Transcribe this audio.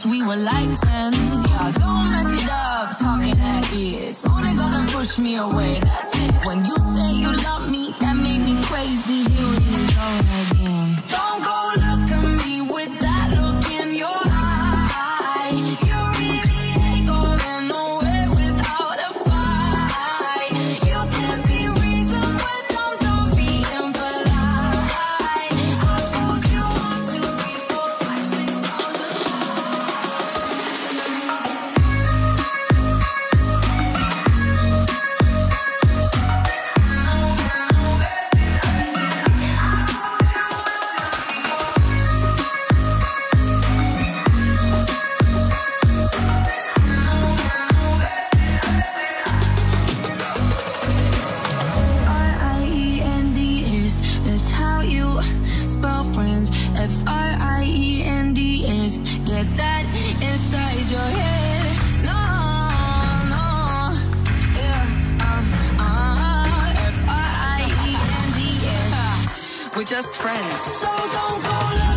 since we were like 10. Yeah, don't mess it up, talking that it's only gonna push me away, that's it. When you say you love me, that made me crazy. Here we go again. Don't go look at me with that look in your eye. You really ain't going nowhere without a fight. You can't be reasoned with, don't be impolite. I told you 1, 2, 3, 4, 5, 6,000 Friends, that's how you spell friends. Friends, get that inside your head. No, no, yeah, Friends. We're just friends. So don't go